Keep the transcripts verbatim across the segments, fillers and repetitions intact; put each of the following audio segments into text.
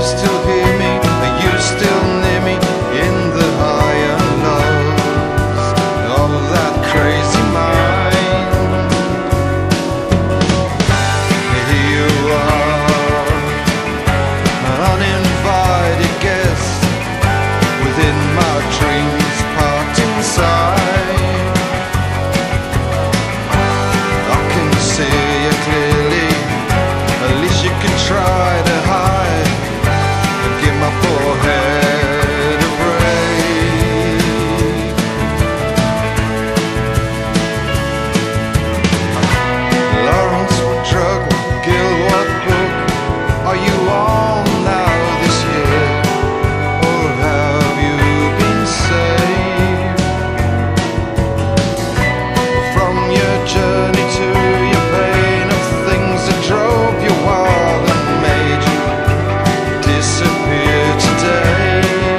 still hear me? Are you still near me in the high and lows of that crazy mind? Here you are, an uninvited guest within my dreams parked inside. I can see you clearly, at least you can try to hide and give my poor head a break. Lawrence, what drug, what guild, what book are you on now this year? Or have you been saved from your journey to your pain of things that drove you wild and made you disappear today?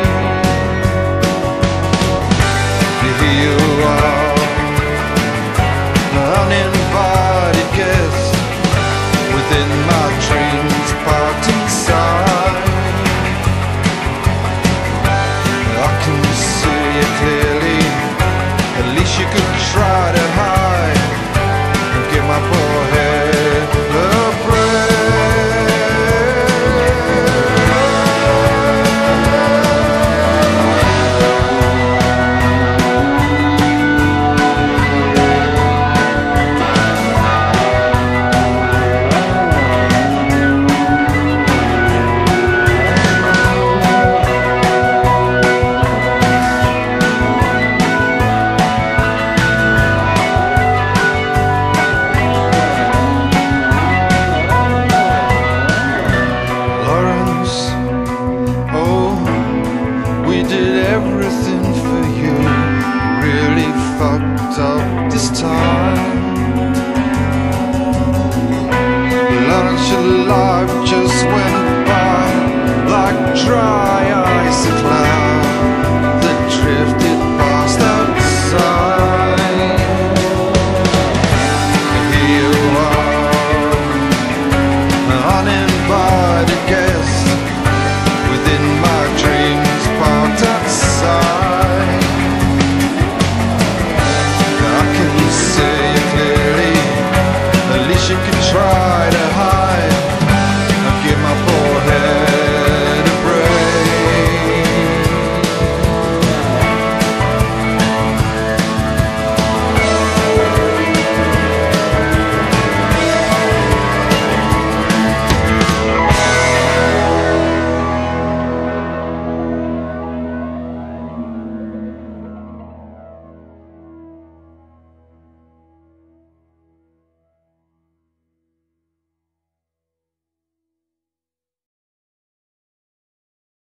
Here you are, an uninvited guest within my dreams parked inside. I can see you clearly, at least you could try to hide and give my poor head a break. Lawrence, oh, we did everything for you, really fucked up this time. Lawrence, your life just went by like dry ice, a cloud that drifted past outside. Here you are, an